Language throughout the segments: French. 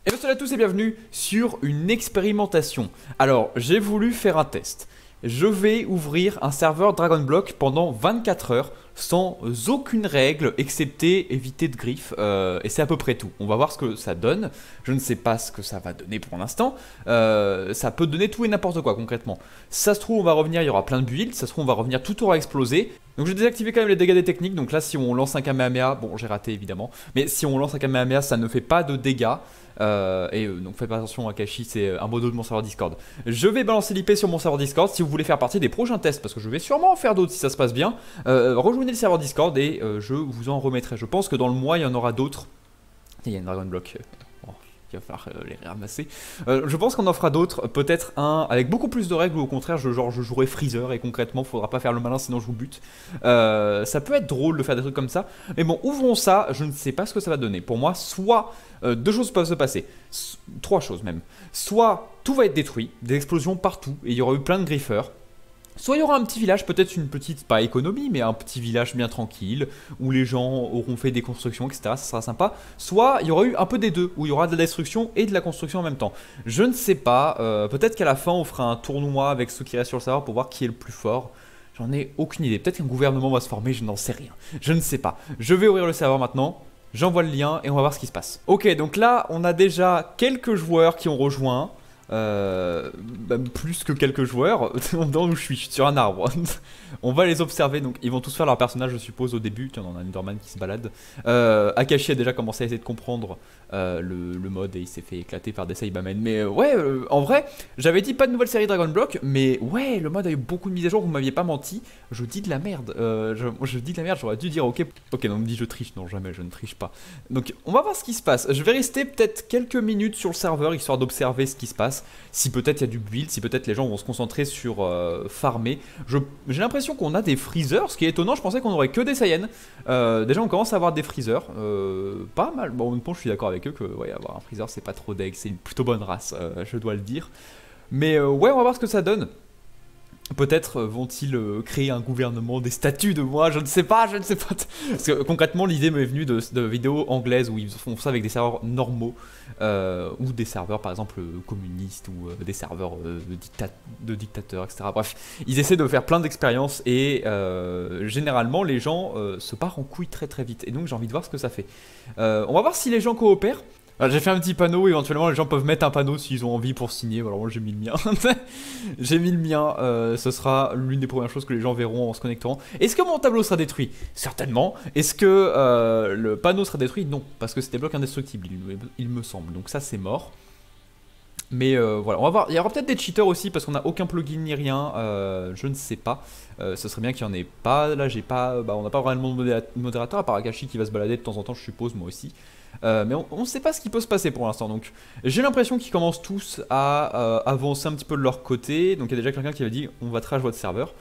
Et bien salut à tous et bienvenue sur une expérimentation. Alors j'ai voulu faire un test. Je vais ouvrir un serveur Dragon Block pendant 24 heures sans aucune règle excepté éviter de griffes et c'est à peu près tout. On va voir ce que ça donne. Je ne sais pas ce que ça va donner pour l'instant. Ça peut donner tout et n'importe quoi concrètement. Ça se trouve on va revenir, il y aura plein de builds. Ça se trouve on va revenir, tout aura explosé. Donc je vais désactiver quand même les dégâts des techniques. Donc là si on lance un Kamehameha, bon j'ai raté évidemment, mais si on lance un Kamehameha ça ne fait pas de dégâts. Donc faites attention à Akashi, c'est un modo de mon serveur Discord. Je vais balancer l'IP sur mon serveur Discord si vous voulez faire partie des prochains tests, parce que je vais sûrement en faire d'autres si ça se passe bien. Rejoignez le serveur Discord et je vous en remettrai. Je pense que dans le mois il y en aura d'autres. Il y a une Dragon Block. Il va falloir les ramasser. Je pense qu'on en fera d'autres, peut-être un avec beaucoup plus de règles ou au contraire je jouerai Freezer et concrètement faudra pas faire le malin sinon je vous bute. Ça peut être drôle de faire des trucs comme ça, mais bon ouvrons ça, je ne sais pas ce que ça va donner. Pour moi soit deux choses peuvent se passer, trois choses même. Soit tout va être détruit, des explosions partout et il y aura eu plein de griffeurs. Soit il y aura un petit village, peut-être une petite, pas économie, mais un petit village bien tranquille, où les gens auront fait des constructions, etc. Ça sera sympa. Soit il y aura eu un peu des deux, où il y aura de la destruction et de la construction en même temps. Je ne sais pas, peut-être qu'à la fin on fera un tournoi avec ceux qui restent sur le serveur pour voir qui est le plus fort. J'en ai aucune idée, peut-être qu'un gouvernement va se former, je n'en sais rien. Je ne sais pas. Je vais ouvrir le serveur maintenant. J'envoie le lien et on va voir ce qui se passe. Ok, donc là, on a déjà quelques joueurs qui ont rejoint. Plus que quelques joueurs. Dans où je suis sur un arbre. On va les observer, donc ils vont tous faire leur personnage, je suppose, au début. Tiens, on a un Enderman qui se balade. Akashi a déjà commencé à essayer de comprendre le mode et il s'est fait éclater par des Saibamen. Mais ouais, en vrai, j'avais dit pas de nouvelle série Dragon Block, mais ouais, le mode a eu beaucoup de mises à jour, vous m'aviez pas menti. Je dis de la merde. Je dis de la merde, j'aurais dû dire ok. Ok, non, on me dit je triche. Non, jamais, je ne triche pas. Donc, on va voir ce qui se passe. Je vais rester peut-être quelques minutes sur le serveur histoire d'observer ce qui se passe. Si peut-être il y a du build, si peut-être les gens vont se concentrer sur farmer. J'ai l'impression qu'on a des freezers, ce qui est étonnant, je pensais qu'on aurait que des Saiyans. Déjà on commence à avoir des freezers, pas mal. Bon, honnêtement je suis d'accord avec eux que ouais, avoir un freezer c'est pas trop deg, c'est une plutôt bonne race, je dois le dire. Mais ouais, on va voir ce que ça donne. Peut-être vont-ils créer un gouvernement des statues de moi, je ne sais pas, je ne sais pas. Parce que concrètement, l'idée m'est venue de vidéos anglaises où ils font ça avec des serveurs normaux, ou des serveurs par exemple communistes, ou des serveurs de dictateurs, etc. Bref, ils essaient de faire plein d'expériences et généralement les gens se partent en couille très très vite. Et donc j'ai envie de voir ce que ça fait. On va voir si les gens coopèrent. J'ai fait un petit panneau, éventuellement les gens peuvent mettre un panneau s'ils ont envie pour signer. Alors moi j'ai mis le mien. J'ai mis le mien, ce sera l'une des premières choses que les gens verront en se connectant. Est-ce que mon tableau sera détruit? Certainement. Est-ce que le panneau sera détruit? Non, parce que c'est des blocs indestructibles, il me semble. Donc ça c'est mort. Mais voilà, on va voir. Il y aura peut-être des cheaters aussi parce qu'on n'a aucun plugin ni rien. Je ne sais pas. Ce serait bien qu'il n'y en ait pas. Là, j'ai pas. On n'a pas vraiment de modérateur à part Akashi qui va se balader de temps en temps, je suppose, moi aussi. Mais on ne sait pas ce qui peut se passer pour l'instant. Donc, j'ai l'impression qu'ils commencent tous à avancer un petit peu de leur côté. Donc, il y a déjà quelqu'un qui avait dit on va trash votre serveur.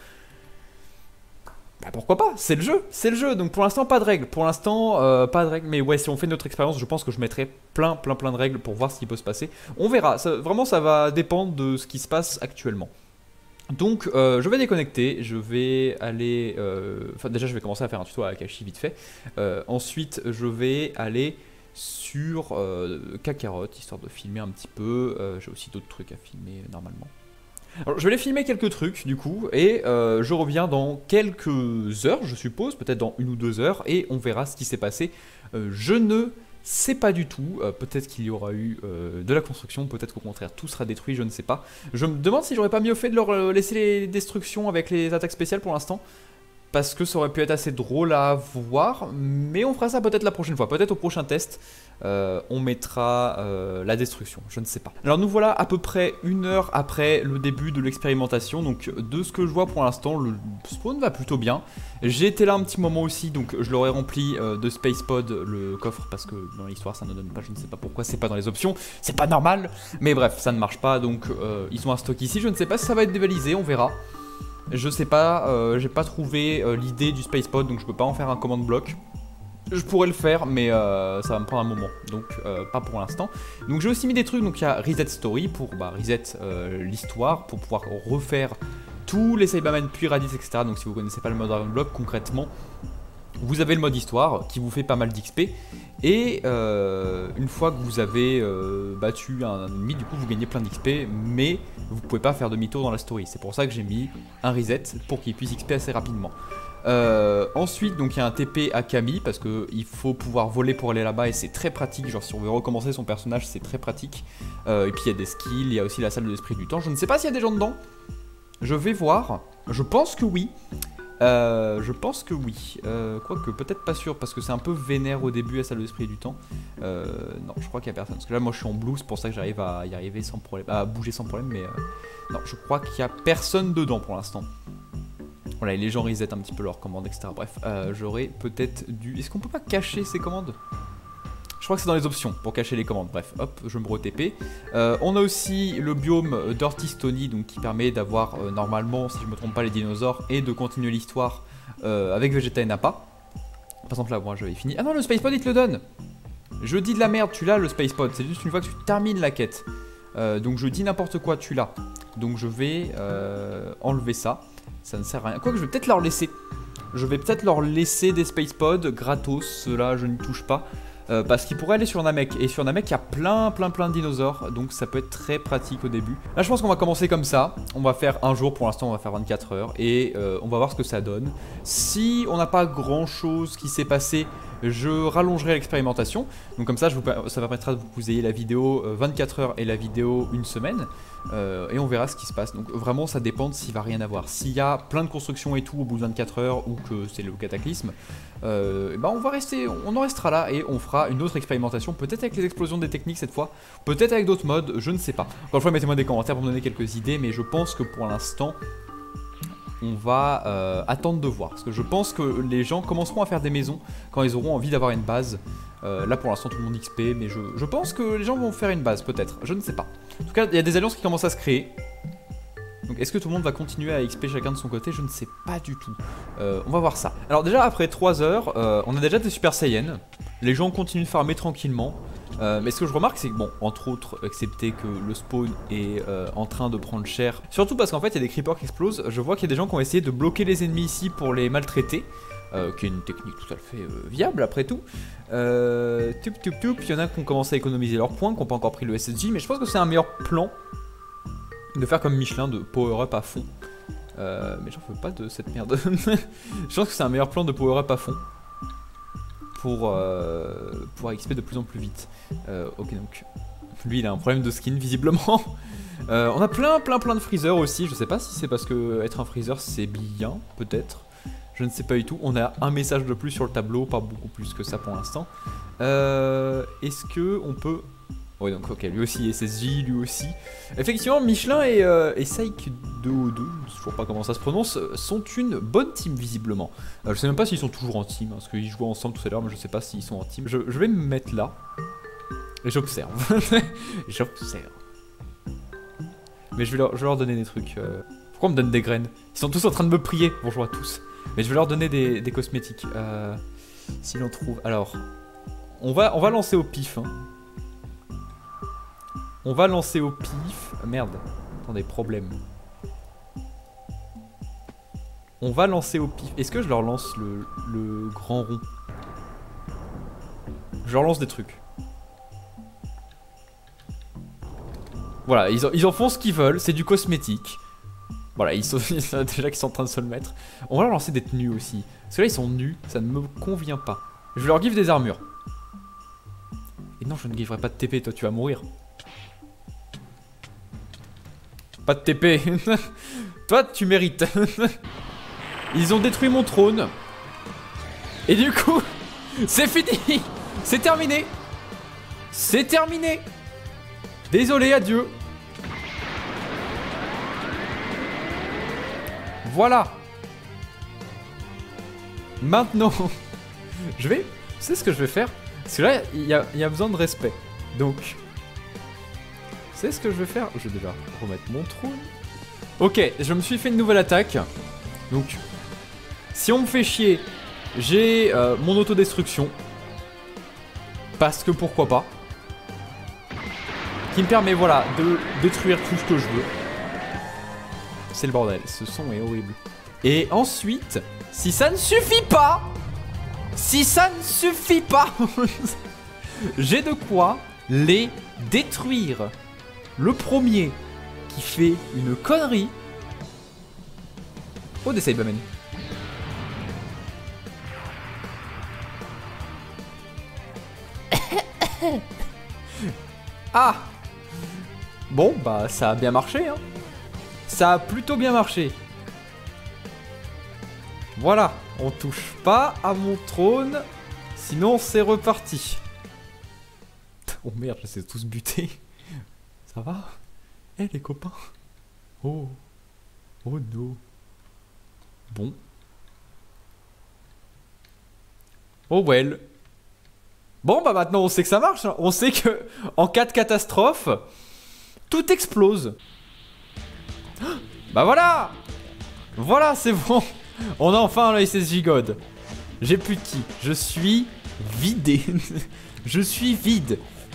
Bah pourquoi pas, c'est le jeu, c'est le jeu. Donc pour l'instant pas de règles, pour l'instant pas de règles. Mais ouais, si on fait notre expérience, je pense que je mettrai plein de règles pour voir ce qui peut se passer. On verra, vraiment ça va dépendre de ce qui se passe actuellement. Donc je vais déconnecter, je vais aller... Enfin déjà je vais commencer à faire un tuto à Akashi vite fait. Ensuite je vais aller sur Kakarot, histoire de filmer un petit peu. J'ai aussi d'autres trucs à filmer normalement. Alors, je vais aller filmer quelques trucs du coup et je reviens dans quelques heures je suppose, peut-être dans 1 ou 2 heures et on verra ce qui s'est passé. Je ne sais pas du tout, peut-être qu'il y aura eu de la construction, peut-être qu'au contraire tout sera détruit, je ne sais pas. Je me demande si j'aurais pas mieux fait de leur laisser les destructions avec les attaques spéciales pour l'instant. Parce que ça aurait pu être assez drôle à voir, mais on fera ça peut-être la prochaine fois, peut-être au prochain test, on mettra la destruction, je ne sais pas. Alors nous voilà à peu près 1 heure après le début de l'expérimentation, donc de ce que je vois pour l'instant, le spawn va plutôt bien. J'ai été là un petit moment aussi, donc je l'aurais rempli de Space Pod, le coffre, parce que dans l'histoire ça ne donne pas, je ne sais pas pourquoi, c'est pas dans les options, c'est pas normal, mais bref, ça ne marche pas, donc ils ont un stock ici, je ne sais pas si ça va être dévalisé, on verra. Je sais pas, j'ai pas trouvé l'idée du Spacepod, donc je peux pas en faire un command block. Je pourrais le faire, mais ça va me prendre un moment, donc pas pour l'instant. Donc j'ai aussi mis des trucs, donc il y a Reset Story pour reset l'histoire, pour pouvoir refaire tous les Saibamen puis Raditz, etc. Donc si vous connaissez pas le mode Dragon Block, concrètement, Vous avez le mode histoire qui vous fait pas mal d'XP. Et une fois que vous avez battu un ennemi, du coup vous gagnez plein d'XP, mais vous pouvez pas faire demi-tour dans la story. C'est pour ça que j'ai mis un reset pour qu'il puisse XP assez rapidement. Ensuite, donc il y a un TP à Camille parce qu'il faut pouvoir voler pour aller là-bas et c'est très pratique. Genre, si on veut recommencer son personnage, c'est très pratique. Et puis il y a des skills, il y a aussi la salle de l'esprit du temps. Je ne sais pas s'il y a des gens dedans. Je vais voir. Je pense que oui. Quoique peut-être pas sûr parce que c'est un peu vénère au début la salle de l'esprit du temps. Non, je crois qu'il y a personne. Parce que là, moi, je suis en blue, c'est pour ça que j'arrive à y arriver sans problème, à bouger sans problème. Mais non, je crois qu'il y a personne dedans pour l'instant. Voilà, et les gens reset un petit peu leurs commandes, etc. Bref, j'aurais peut-être dû. Est-ce qu'on peut pas cacher ces commandes? Je crois que c'est dans les options pour cacher les commandes. Bref, hop, je me re-TP. On a aussi le biome Dirty Stony, donc qui permet d'avoir normalement, si je me trompe pas, les dinosaures et de continuer l'histoire avec Vegeta et Nappa. Par exemple, là, moi j'avais fini. Ah non, le Space Pod il te le donne. Je dis de la merde, tu l'as le Space Pod. C'est juste une fois que tu termines la quête. Donc je dis n'importe quoi, tu l'as. Donc je vais enlever ça. Ça ne sert à rien. Quoique je vais peut-être leur laisser. Je vais peut-être leur laisser des Space Pods gratos. Ceux-là, je n'y touche pas. Parce qu'ils pourraient aller sur Namek. Et sur Namek, il y a plein de dinosaures. Donc ça peut être très pratique au début. Là, je pense qu'on va commencer comme ça. On va faire un jour. Pour l'instant, on va faire 24 heures. Et on va voir ce que ça donne. Si on n'a pas grand-chose qui s'est passé, je rallongerai l'expérimentation. Donc comme ça, ça permettra que vous ayez la vidéo 24 heures et la vidéo une semaine. Et on verra ce qui se passe. Donc vraiment, ça dépend de s'il va rien avoir. S'il y a plein de constructions et tout au bout de 24 heures ou que c'est le cataclysme, bah on en restera là et on fera une autre expérimentation. Peut-être avec les explosions des techniques cette fois. Peut-être avec d'autres modes, je ne sais pas. Encore une fois, mettez-moi des commentaires pour me donner quelques idées. Mais je pense que pour l'instant, on va attendre de voir. Parce que je pense que les gens commenceront à faire des maisons quand ils auront envie d'avoir une base. Là pour l'instant tout le monde XP, mais je pense que les gens vont faire une base peut-être, je ne sais pas. En tout cas il y a des alliances qui commencent à se créer. Donc est-ce que tout le monde va continuer à XP chacun de son côté? Je ne sais pas du tout. On va voir ça. Alors déjà après 3 heures, on a déjà des Super Saiyans. Les gens continuent de farmer tranquillement. Mais ce que je remarque c'est que bon, entre autres, excepté que le spawn est en train de prendre cher. Surtout parce qu'en fait il y a des creepers qui explosent. Je vois qu'il y a des gens qui ont essayé de bloquer les ennemis ici pour les maltraiter. Qui est une technique tout à fait viable après tout. Il y en a qui ont commencé à économiser leurs points, qui n'ont pas encore pris le SSJ, mais je pense que c'est un meilleur plan de faire comme Michelin, de power up à fond. Mais j'en veux pas de cette merde. Je pense que c'est un meilleur plan de power up à fond pour XP de plus en plus vite. Ok, donc lui il a un problème de skin visiblement. On a plein de freezer aussi. Je sais pas si c'est parce que être un freezer c'est bien, peut-être. Je ne sais pas du tout. On a un message de plus sur le tableau, pas beaucoup plus que ça pour l'instant. Est-ce que on peut... Oui, donc ok, lui aussi, SSJ, lui aussi. Effectivement, Michelin et Saik 2O2, je sais toujours pas comment ça se prononce, sont une bonne team visiblement. Je sais même pas s'ils sont toujours en team, hein, parce qu'ils jouaient ensemble tout à l'heure, mais je sais pas s'ils sont en team. Je vais me mettre là, et j'observe. J'observe. Mais je vais leur donner des trucs. Pourquoi on me donne des graines? Ils sont tous en train de me prier. Bonjour à tous. Mais je vais leur donner des cosmétiques. Si l'on trouve. Alors, on va lancer au pif. Hein. On va lancer au pif. Merde. Attendez, problème. On va lancer au pif. Est-ce que je leur lance le grand rond? Je leur lance des trucs. Voilà, ils en font ce qu'ils veulent. C'est du cosmétique. Voilà, ils sont déjà qu'ils sont en train de se le mettre. On va leur lancer des tenues aussi. Parce que là, ils sont nus. Ça ne me convient pas. Je vais leur give des armures. Et non, je ne giverai pas de TP. Toi, tu vas mourir. Pas de TP. Toi, tu mérites. Ils ont détruit mon trône. Et du coup, c'est fini. C'est terminé. C'est terminé. Désolé, adieu. Voilà. Maintenant, je vais... C'est ce que je vais faire. Parce que là, il y a besoin de respect. Donc, c'est ce que je vais faire. Je vais déjà remettre mon trône. Ok, je me suis fait une nouvelle attaque. Donc, si on me fait chier, j'ai mon autodestruction. Parce que pourquoi pas. Qui me permet, voilà, de détruire tout ce que je veux. C'est le bordel, ce son est horrible. Et ensuite, si ça ne suffit pas, Si ça ne suffit pas, j'ai de quoi les détruire. Le premier qui fait une connerie. Oh, des Cybermen. Ah! Bon, bah ça a bien marché, hein. Ça a plutôt bien marché. Voilà, on touche pas à mon trône, sinon c'est reparti. Oh merde, je les ai tous butés. Ça va? Eh les copains? Oh. Oh no. Bon. Oh well. Bon bah maintenant on sait que ça marche, hein. On sait que en cas de catastrophe, tout explose. Bah voilà. Voilà, c'est bon. On a enfin le SSJ God. J'ai plus de ki. Je suis vidé. Je suis vide.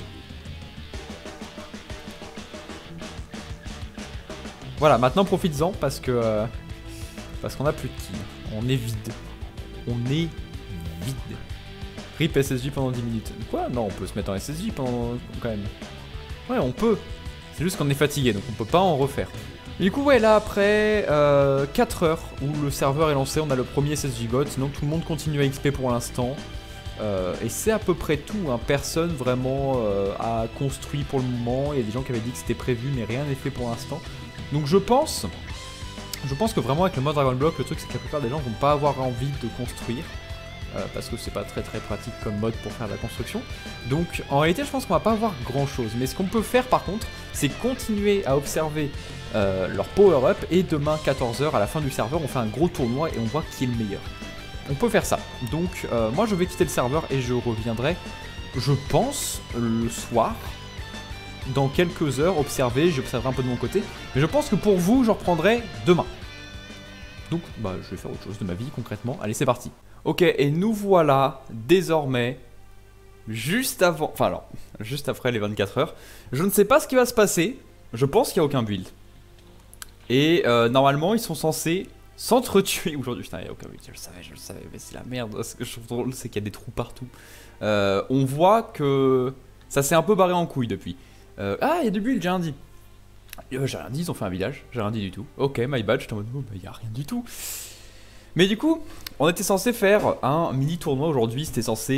Voilà, maintenant profites-en parce que parce qu'on a plus de ki. On est vide. On est vide. RIP SSJ pendant 10 minutes. Quoi? Non, on peut se mettre en SSJ pendant quand même. Ouais, on peut. C'est juste qu'on est fatigué, donc on peut pas en refaire. Du coup, ouais, là après 4 heures où le serveur est lancé, on a le premier SSJ God, sinon tout le monde continue à XP pour l'instant. Et c'est à peu près tout, hein. Personne vraiment a construit pour le moment. Il y a des gens qui avaient dit que c'était prévu, mais rien n'est fait pour l'instant. Donc je pense que vraiment avec le mode Dragon Block, le truc c'est que la plupart des gens vont pas avoir envie de construire. Parce que c'est pas très pratique comme mode pour faire de la construction. Donc en réalité je pense qu'on va pas avoir grand chose. Mais ce qu'on peut faire par contre, c'est continuer à observer leur power up. Et demain 14 h à la fin du serveur on fait un gros tournoi et on voit qui est le meilleur. On peut faire ça. Donc moi je vais quitter le serveur et je reviendrai, je pense, le soir. Dans quelques heures, j'observerai un peu de mon côté. Mais je pense que pour vous je reprendrai demain. Donc bah je vais faire autre chose de ma vie concrètement. Allez c'est parti. Ok, et nous voilà désormais juste avant, enfin alors, juste après les 24 heures. Je ne sais pas ce qui va se passer, je pense qu'il n'y a aucun build. Et normalement ils sont censés s'entretuer aujourd'hui. Putain, il n'y a aucun build, je le savais, mais c'est la merde. Ce que je trouve drôle, c'est qu'il y a des trous partout. On voit que ça s'est un peu barré en couille depuis. Ah, il y a du build, j'ai rien dit. J'ai rien dit, ils ont fait un village, j'ai rien dit du tout. Ok, my bad, j'étais en mode, oh, bah, il n'y a rien du tout. Mais du coup, on était censé faire un mini tournoi aujourd'hui, c'était censé...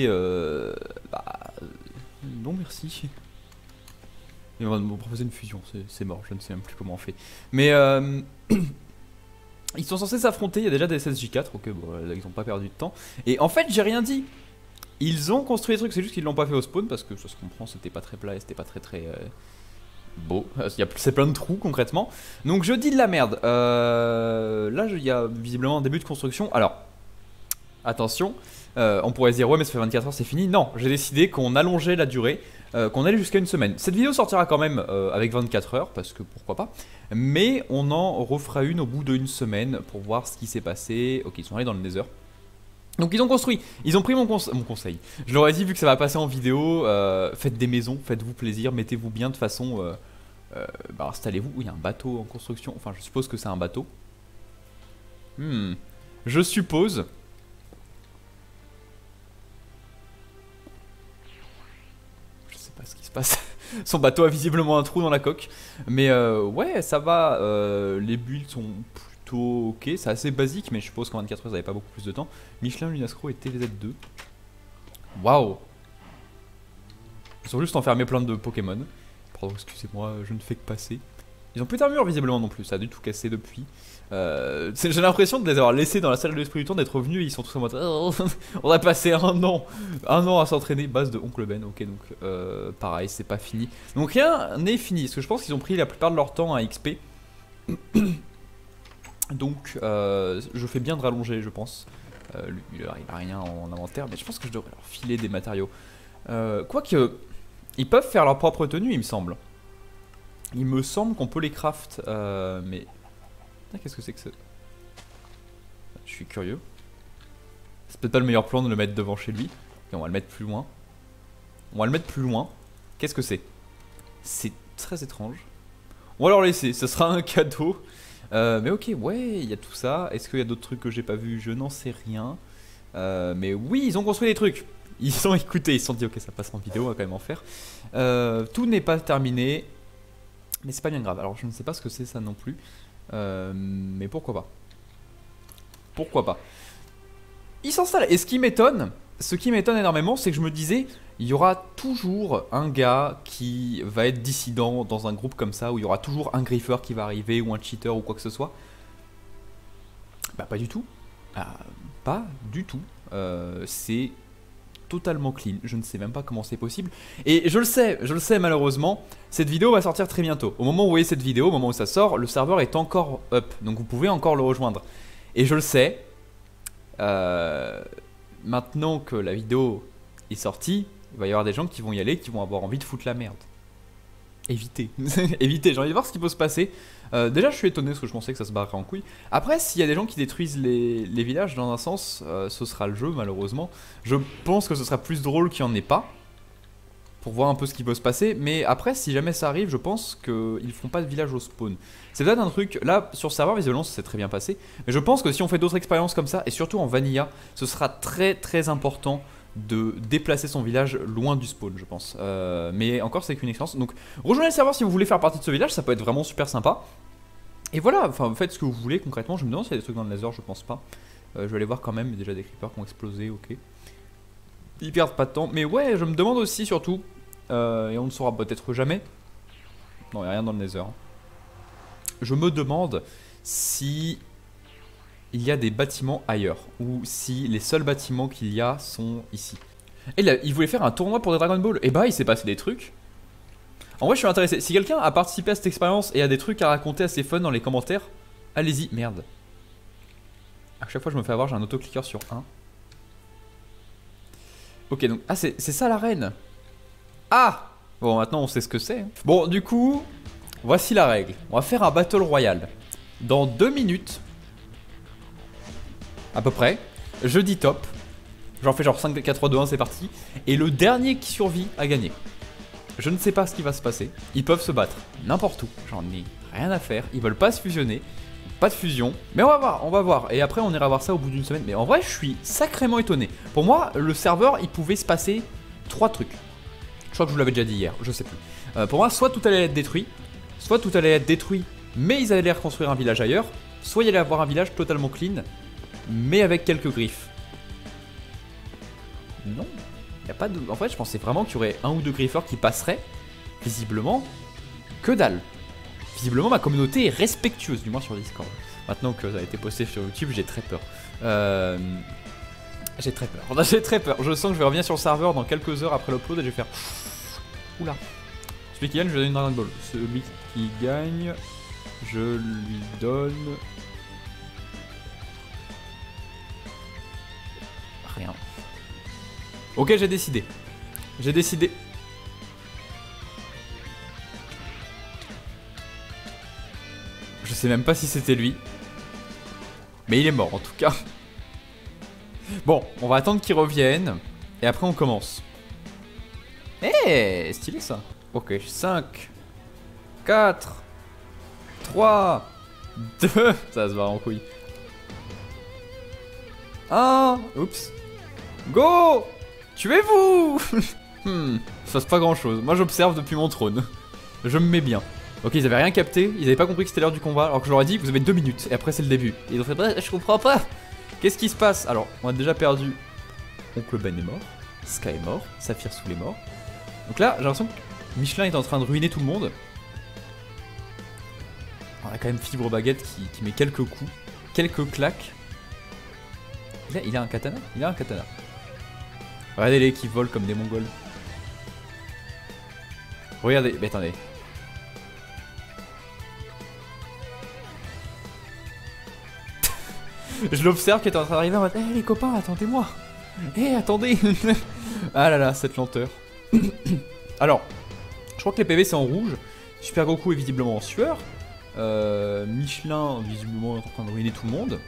non merci. Ils vont me proposer une fusion, c'est mort, je ne sais même plus comment on fait. Mais ils sont censés s'affronter, il y a déjà des SSJ4, ok, bon, là, ils n'ont pas perdu de temps. Et en fait, j'ai rien dit. Ils ont construit des trucs, c'est juste qu'ils l'ont pas fait au spawn, parce que ça se comprend, c'était pas très plat et c'était pas très beau, c'est plein de trous concrètement. Donc je dis de la merde. Là il y a visiblement un début de construction. Alors attention, on pourrait se dire ouais mais ça fait 24 heures c'est fini. Non, j'ai décidé qu'on allongeait la durée, qu'on allait jusqu'à une semaine. Cette vidéo sortira quand même avec 24 heures parce que pourquoi pas. Mais on en refera une au bout d'une semaine pour voir ce qui s'est passé. Ok, ils sont allés dans le Nether. Donc ils ont construit, ils ont pris mon conseil. Je leur ai dit vu que ça va passer en vidéo, faites des maisons, faites-vous plaisir, mettez-vous bien de façon... bah installez-vous, il y a un bateau en construction, enfin je suppose que c'est un bateau. Je suppose. Je sais pas ce qui se passe. Son bateau a visiblement un trou dans la coque. Mais ouais ça va, les builds sont... ok, c'est assez basique, mais je suppose qu'en 24 heures, ça n'avait pas beaucoup plus de temps. Michelin, Lunascro et TVZ2. Waouh! Ils ont juste enfermé plein de Pokémon. Pardon, excusez-moi, je ne fais que passer. Ils ont plus d'armure visiblement non plus, ça a du tout cassé depuis. J'ai l'impression de les avoir laissés dans la salle de l'esprit du temps, d'être revenus et ils sont tous en mode on a passé un an à s'entraîner, base de Oncle Ben, ok donc pareil, c'est pas fini. Donc rien n'est fini, parce que je pense qu'ils ont pris la plupart de leur temps à XP. Donc je fais bien de rallonger je pense. Lui il a rien en inventaire mais je pense que je devrais leur filer des matériaux. Quoique ils peuvent faire leur propre tenue il me semble. Il me semble qu'on peut les craft mais... Qu'est-ce que c'est que ça? Je suis curieux. C'est peut-être pas le meilleur plan de le mettre devant chez lui. Et on va le mettre plus loin. Qu'est-ce que c'est? C'est très étrange. On va leur laisser, ce sera un cadeau. Mais ok, ouais, il y a tout ça. Est-ce qu'il y a d'autres trucs que j'ai pas vu? Je n'en sais rien. Mais oui, ils ont construit des trucs. Ils ont écouté, ils se sont dit ok, ça passe en vidéo, on va quand même en faire. Tout n'est pas terminé, mais c'est pas bien grave. Alors je ne sais pas ce que c'est ça non plus, mais pourquoi pas. Pourquoi pas. Il s'installe. Et ce qui m'étonne énormément, c'est que je me disais, il y aura toujours un gars qui va être dissident dans un groupe comme ça, où il y aura toujours un griffeur qui va arriver, ou un cheater, ou quoi que ce soit. Bah pas du tout. Pas du tout. C'est totalement clean. Je ne sais même pas comment c'est possible. Et je le sais malheureusement, cette vidéo va sortir très bientôt. Au moment où vous voyez cette vidéo, au moment où ça sort, le serveur est encore up. Donc vous pouvez encore le rejoindre. Et je le sais, maintenant que la vidéo est sortie, il va y avoir des gens qui vont y aller, qui vont avoir envie de foutre la merde. Évitez. Évitez, j'ai envie de voir ce qui peut se passer. Déjà je suis étonné parce que je pensais que ça se barrerait en couille. Après s'il y a des gens qui détruisent les villages dans un sens, ce sera le jeu malheureusement. Je pense que ce sera plus drôle qu'il n'y en ait pas, pour voir un peu ce qui peut se passer. Mais après si jamais ça arrive, je pense qu'ils feront pas de village au spawn. C'est peut-être un truc, là sur serveur visiblement ça s'est très bien passé. Mais je pense que si on fait d'autres expériences comme ça, et surtout en vanilla, ce sera très très important de déplacer son village loin du spawn, je pense. Mais encore, c'est qu'une expérience. Donc, rejoignez le serveur si vous voulez faire partie de ce village, ça peut être vraiment super sympa. Et voilà, enfin, faites ce que vous voulez concrètement. Je me demande s'il y a des trucs dans le laser, je pense pas. Je vais aller voir quand même, il y a déjà des creepers qui ont explosé, ok. Ils perdent pas de temps. Mais ouais, je me demande aussi surtout, et on ne saura peut-être jamais. Non, il n'y a rien dans le nether. Je me demande si il y a des bâtiments ailleurs, ou si les seuls bâtiments qu'il y a sont ici. Et là, il voulait faire un tournoi pour des Dragon Ball, et bah il s'est passé des trucs. En vrai je suis intéressé, si quelqu'un a participé à cette expérience et a des trucs à raconter assez fun dans les commentaires, allez-y. Merde. À chaque fois je me fais avoir, j'ai un autoclicker sur 1. Ok donc, ah c'est ça l'arène. Ah bon maintenant on sait ce que c'est. Bon du coup, voici la règle. On va faire un battle royal. Dans 2 minutes, à peu près, je dis top. J'en fais genre 5, 4, 3, 2, 1, c'est parti. Et le dernier qui survit a gagné. Je ne sais pas ce qui va se passer. Ils peuvent se battre n'importe où. J'en ai rien à faire. Ils veulent pas se fusionner. Pas de fusion. Mais on va voir. Et après, on ira voir ça au bout d'une semaine. Mais en vrai, je suis sacrément étonné. Pour moi, le serveur, il pouvait se passer 3 trucs. Je crois que je vous l'avais déjà dit hier. Je sais plus. Pour moi, soit tout allait être détruit. Soit tout allait être détruit, mais ils allaient reconstruire un village ailleurs. Soit il allait avoir un village totalement clean, mais avec quelques griffes. Non, y a pas de... En fait, je pensais vraiment qu'il y aurait un ou deux griffeurs qui passeraient. Visiblement, que dalle. Visiblement, ma communauté est respectueuse, du moins sur Discord. Maintenant que ça a été posté sur YouTube, j'ai très peur. J'ai très peur. J'ai très peur. Je sens que je vais revenir sur le serveur dans quelques heures après l'upload et je vais faire... Oula. Celui qui gagne, je lui donne une Dragon Ball. Celui qui gagne, je lui donne... Rien. Ok, j'ai décidé. J'ai décidé. Je sais même pas si c'était lui. Mais il est mort en tout cas. Bon, on va attendre qu'il revienne. Et après on commence. Eh, stylé ça. Ok, 5, 4, 3, 2, ça se va en couille. 1, oups. Go! Tuez-vous! Ça se passe pas grand chose. Moi j'observe depuis mon trône. Je me mets bien. Ok, ils avaient rien capté, ils avaient pas compris que c'était l'heure du combat, alors que je leur ai dit vous avez 2 minutes et après c'est le début. Et ils ont fait bah, je comprends pas. Qu'est-ce qui se passe? Alors, on a déjà perdu. Oncle Ben est mort, Sky est mort, Saphir Soul est mort. Donc là, j'ai l'impression que Michelin est en train de ruiner tout le monde. On a quand même Fibre Baguette qui met quelques coups, quelques claques. Il a un katana? Il a un katana. Regardez-les qui volent comme des mongols. Regardez, mais attendez. Je l'observe qui est en train d'arriver en mode hey, les copains, attendez-moi. Eh, attendez. Ah là là, cette lenteur. Alors, je crois que les PV c'est en rouge. Super Goku est visiblement en sueur. Michelin, visiblement, est en train de ruiner tout le monde.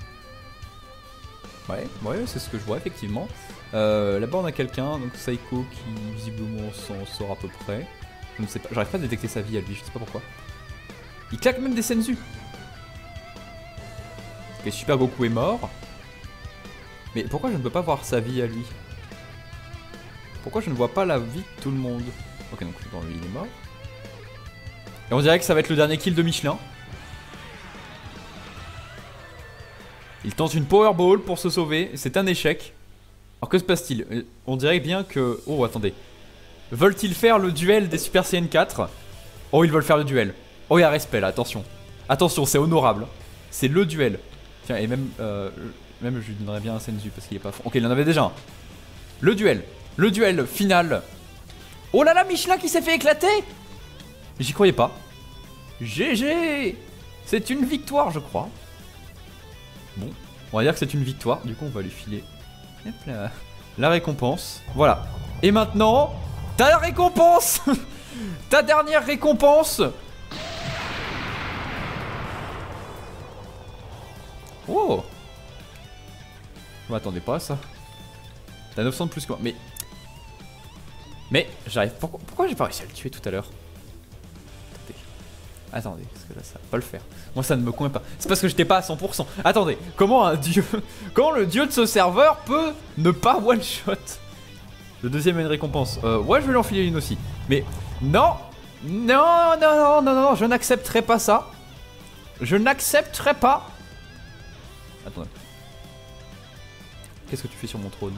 Ouais, c'est ce que je vois effectivement. Là-bas on a quelqu'un, donc Psycho qui visiblement s'en sort à peu près. Je ne sais pas, j'arrive pas à détecter sa vie à lui, je sais pas pourquoi. Il claque même des Senzu. Ok, Super Goku est mort. Mais pourquoi je ne peux pas voir sa vie à lui? Pourquoi je ne vois pas la vie de tout le monde? Ok, donc bon, lui il est mort. Et on dirait que ça va être le dernier kill de Michelin. Il tente une Powerball pour se sauver. C'est un échec. Alors que se passe-t-il? On dirait bien que... Oh, attendez. Veulent-ils faire le duel des Super Saiyan 4? Oh, ils veulent faire le duel. Oh, il y a respect là, attention. Attention, c'est honorable. C'est le duel. Tiens, et même... même je lui donnerais bien un Senzu parce qu'il est pas fort. Ok, il en avait déjà un. Le duel. Le duel final. Oh là là, Michelin qui s'est fait éclater. J'y croyais pas. GG. C'est une victoire, je crois. Bon, on va dire que c'est une victoire. Du coup, on va lui filer hop là, la récompense. Voilà. Et maintenant, ta récompense. Ta dernière récompense. Oh. Je m'attendais pas à ça. T'as 900 de plus que moi. Mais j'arrive. Pourquoi j'ai pas réussi à le tuer tout à l'heure? Attendez, parce que là ça va pas le faire. Moi ça ne me convient pas. C'est parce que j'étais pas à 100%. Attendez, comment un dieu. Comment le dieu de ce serveur peut ne pas one shot? Le deuxième a une récompense. Ouais, je vais lui enfiler une aussi. Mais non. Non, non, non, non, non, je n'accepterai pas ça. Je n'accepterai pas. Attendez. Qu'est-ce que tu fais sur mon trône?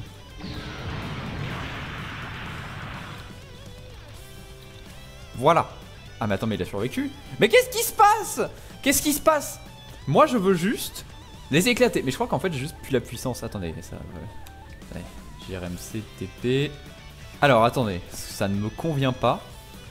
Voilà. Ah mais attends, mais il a survécu. Mais qu'est-ce qui se passe? Qu'est-ce qui se passe? Moi je veux juste les éclater. Mais je crois qu'en fait j'ai juste plus la puissance. Attendez, ça... Ouais. JRMC, TP... Alors attendez, ça ne me convient pas.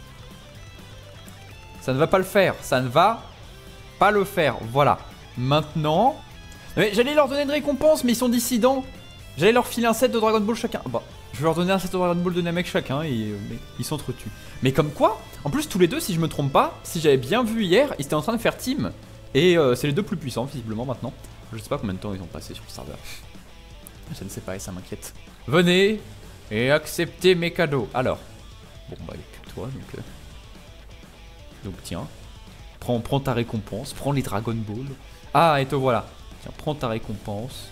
Ça ne va pas le faire. Ça ne va pas le faire. Voilà. Maintenant... Mais j'allais leur donner une récompense, mais ils sont dissidents. J'allais leur filer un set de Dragon Ball chacun. Bah, je vais leur donner un set de Dragon Ball de Namek chacun et ils s'entretuent. Mais comme quoi, en plus tous les deux, si je me trompe pas, si j'avais bien vu hier, ils étaient en train de faire team. Et c'est les deux plus puissants visiblement maintenant. Je sais pas combien de temps ils ont passé sur le serveur. Je ne sais pas et ça m'inquiète. Venez et acceptez mes cadeaux. Alors, bon bah il n'y a plus que toi donc tiens, prends ta récompense, prends les Dragon Ball. Ah et te voilà. Tiens, prends ta récompense.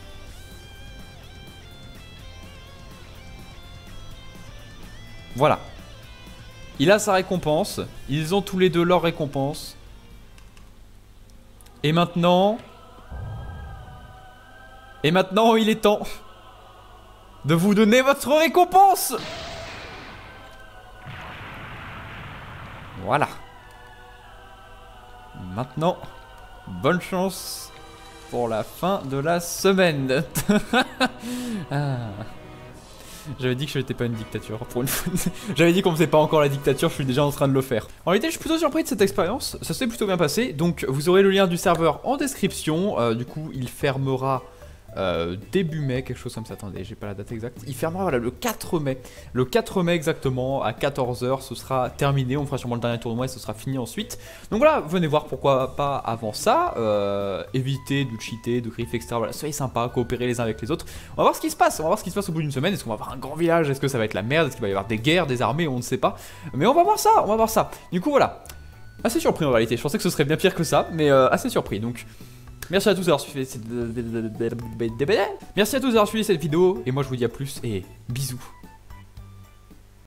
Voilà. Il a sa récompense. Ils ont tous les deux leur récompense. Et maintenant... il est temps de vous donner votre récompense. Voilà. Maintenant, bonne chance pour la fin de la semaine. Ah. J'avais dit que je n'étais pas une dictature pour une fois. J'avais dit qu'on faisait pas encore la dictature, je suis déjà en train de le faire. En réalité, je suis plutôt surpris de cette expérience, ça s'est plutôt bien passé. Donc vous aurez le lien du serveur en description. Du coup, il fermera début mai, quelque chose comme ça. Attendez, j'ai pas la date exacte. Il fermera voilà, le 4 mai. Le 4 mai exactement, à 14 h, ce sera terminé. On fera sûrement le dernier tournoi et ce sera fini ensuite. Donc voilà, venez voir pourquoi pas avant ça. Évitez de cheater, de griffer, etc. Voilà, soyez sympas, coopérez les uns avec les autres. On va voir ce qui se passe. On va voir ce qui se passe au bout d'une semaine. Est-ce qu'on va avoir un grand village? Est-ce que ça va être la merde? Est-ce qu'il va y avoir des guerres, des armées? On ne sait pas. Mais on va voir ça, on va voir ça. Du coup, voilà. Assez surpris en réalité. Je pensais que ce serait bien pire que ça, mais assez surpris. Donc... Merci à tous d'avoir suivi cette... Merci à tous d'avoir suivi cette vidéo. Et moi je vous dis à plus et bisous.